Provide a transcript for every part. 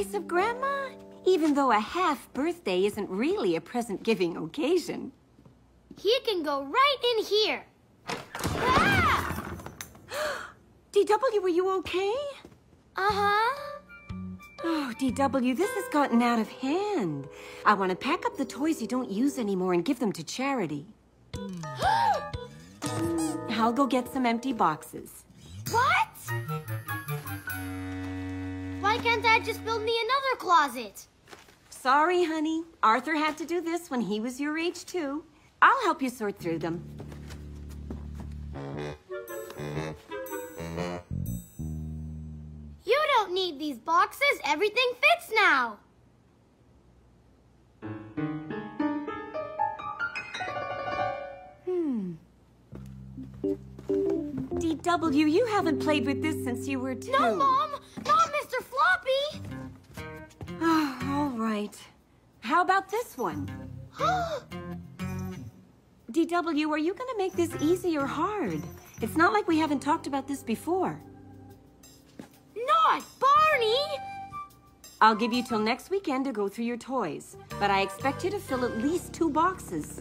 nice of Grandma, even though a half birthday isn't really a present-giving occasion. He can go right in here. Ah! DW, are you okay? Uh-huh. Oh, DW, this has gotten out of hand. I want to pack up the toys you don't use anymore and give them to charity. I'll go get some empty boxes. What? Why can't Dad just build me another closet? Sorry, honey. Arthur had to do this when he was your age, too. I'll help you sort through them. You don't need these boxes. Everything fits now. DW, you haven't played with this since you were 2. No, Mom! Not Mr. Floppy! Oh, all right. How about this one? DW, are you going to make this easy or hard? It's not like we haven't talked about this before. Not Barney! I'll give you till next weekend to go through your toys, but I expect you to fill at least 2 boxes.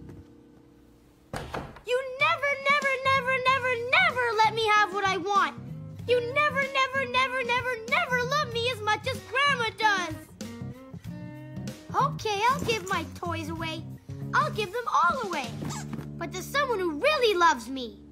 You never, never, never, never, never let me have what I want. You never, never, never, never, never love me as much as Grandma does. Okay, I'll give my toys away. I'll give them all away. But to someone who really loves me.